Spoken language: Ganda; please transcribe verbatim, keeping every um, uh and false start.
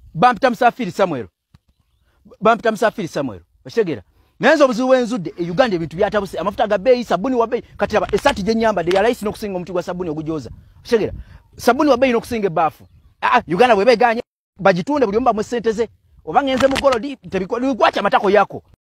bampita Musafiri Samuel bampita Musafiri Samuel oshegera nenzo obuzibu wenzudde e Uganda ebintu byatabuse amafuta ga bei sabuni wa bei kati aba esati je nyamba de ya rais no kusinga omuti gwa sabuni ogujoza oshegera sabuni wa bei no kusinga bafu ah Uganda bwebe ganye bajitunde buli omba mu sente ze obangenze mu golodi tebikwacha matako yako